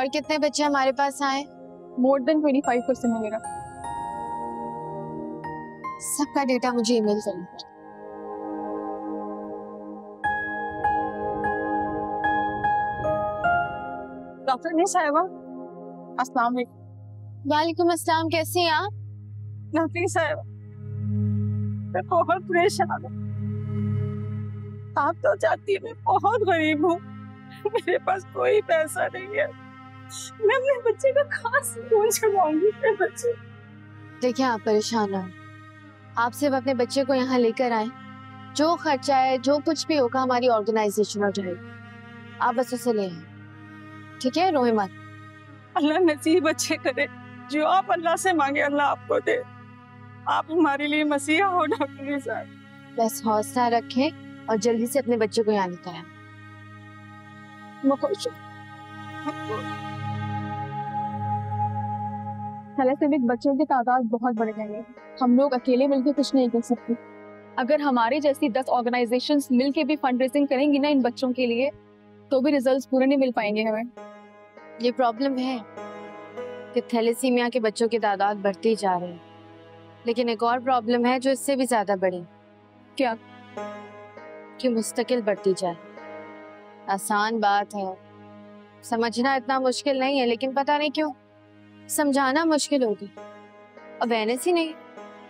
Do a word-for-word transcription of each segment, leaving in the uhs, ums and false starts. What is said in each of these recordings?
और कितने बच्चे हमारे पास आए? More than twenty five percent है मेरा। सबका डेटा मुझे ईमेल करें। डॉक्टर ने साहिबा, अस्सलाम वालेकुम। वालेकुम अस्सलाम, कैसी हैं आप? डॉक्टर साहिबा, मैं बहुत परेशान हूँ। आप तो जानती हैं मैं बहुत गरीब हूँ, मेरे पास कोई पैसा नहीं है। मैं अपने बच्चे का कहाँ से स्कूल छुड़वाऊंगी? मेरे बच्चे। देखिए आप परेशान ना, आप सिर्फ अपने बच्चे को यहाँ लेकर आए, जो खर्चा है जो कुछ भी होगा हमारी ऑर्गेनाइजेशन उठाएगी, आप बस उसे ले आए, ठीक है? रोए मत। अल्लाह नसीब अच्छे करे, जो आप अल्लाह से मांगे अल्लाह आपको दे। आप हमारे लिए मसीहा हो डॉक्टर साहब। बस हौसला रखें और जल्दी से अपने बच्चे को यहाँ लेकर आए। मैं खुश हूँ। थैलेसेमिक बच्चों की तादाद बहुत बढ़ गई है, हम लोग अकेले मिलकर कुछ नहीं कर सकते। अगर हमारी जैसी दस ऑर्गेनाइजेशंस मिलके भी फंड रेजिंग करेंगी ना इन बच्चों के लिए, तो भी रिजल्ट्स पूरे नहीं मिल पाएंगे हमें। ये प्रॉब्लम है कि थैलेसीमिया के बच्चों की तादाद बढ़ती जा रही है, लेकिन एक और प्रॉब्लम है जो इससे भी ज्यादा बड़ी। क्या? कि मुस्तकिल बढ़ती जाए। आसान बात है, समझना इतना मुश्किल नहीं है, लेकिन पता नहीं क्यों समझाना मुश्किल होगी। अवेयरनेस ही नहीं।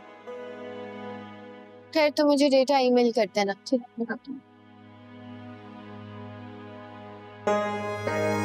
खैर तो मुझे डेटा ईमेल कर देना। ठीक है।